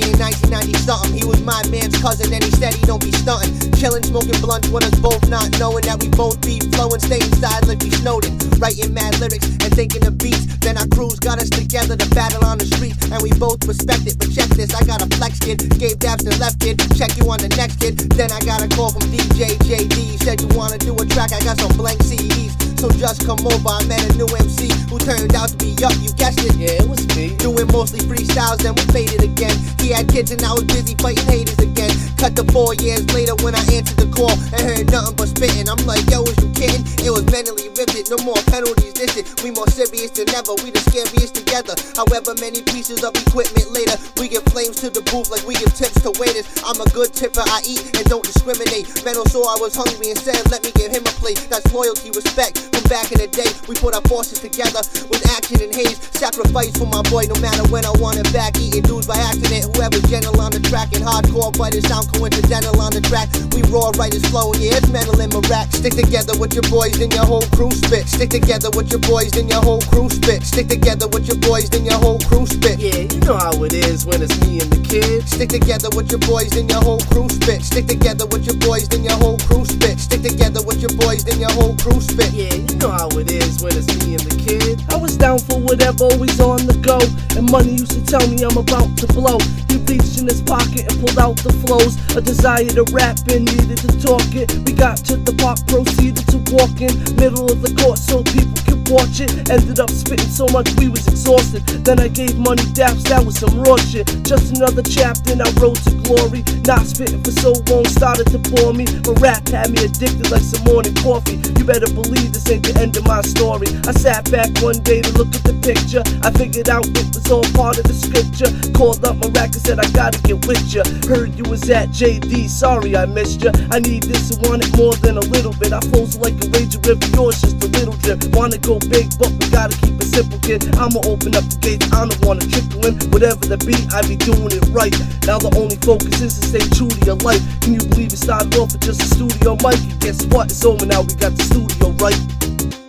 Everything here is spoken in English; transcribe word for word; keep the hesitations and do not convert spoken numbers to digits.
in nineteen ninety something. He was my man's cousin and he said he don't be stunting. Chillin', smoking blunts with us both, not knowing that we both be flowing, stay inside like we Snowden. Writing mad lyrics and thinking of beats. Then our crews got us together to battle on the street, and we both respect it. But check this, I got a flex kid, gave daps to left kid, check you on the next kid. Then I got a call from D J J D, said you wanna do a track, I got some blank C Ds. So just come over, I met a new M C who turned out to be up, you guessed it. Yeah, it was me. Doing mostly freestyles, then we faded again. He had kids and I was busy fighting haters again. Cut to four years later when I answered the call and heard nothing but spitting. I'm like, yo, is you kidding? It was mentally riveted, no more penalties listed. We more serious than ever, we the scariest together. However many pieces of equipment later, we give flames to the booth like we give tips to waiters. I'm a good tipper, I eat and don't discriminate. Mental saw I was hungry and said, let me give him a plate. That's loyalty, respect. From back in the day, we put our forces together with action and haze. Sacrifice for my boy, no matter when I want it back. Eating dudes by accident, whoever's gentle on the track. And hardcore, but it sound coincidental on the track. We raw, writers flowing, yeah, it's mental in my rack. Stick together with your boys, then your whole crew spit. Stick together with your boys, then your whole crew spit. Stick together with your boys, then your whole crew spit. Yeah, you know how it is when it's me and the kids. Stick together with your boys, then your whole crew spit. Stick together with your boys, then your whole crew spit. Stick together with your boys, then your whole crew spit. Yeah, you know how it is when it's me and the kid. I was down for whatever, always on the go. And money used to tell me I'm about to blow. He reached in his pocket and pulled out the flows. A desire to rap and needed to talk it. We got to the park, proceeded to walk in middle of the court so people could watch it. Ended up spitting so much we was exhausted. Then I gave money daps, that was some raw shit. Just another chapter and I rode to glory. Not spitting for so long, started to bore me. But rap had me addicted like some morning coffee. You better believe this ain't the end of my story. I sat back one day to look at the picture. I figured out it was all part of the scripture. Called up my rack and said I gotta get with ya. Heard you was at J D, sorry I missed ya. I need this and want it more than a little bit. I flows like a raging river, yours just a little drip. Wanna go big, but we gotta keep it simple, kid. I'ma open up the gates, I don't wanna trickle in. Whatever the beat, I be doing it right. Now the only focus is to stay true to your life. Can you believe it started off with just a studio mic? And guess what? It's over now, we got the studio right.